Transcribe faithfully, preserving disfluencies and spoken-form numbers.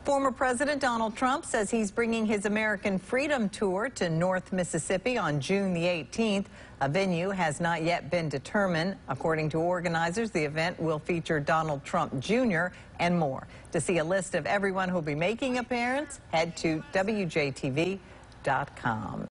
Former President Donald Trump says he's bringing his American Freedom Tour to North Mississippi on June the eighteenth. A venue has not yet been determined. According to organizers, the event will feature Donald Trump Junior and more. To see a list of everyone who'll be making an appearance, head to W J T V dot com.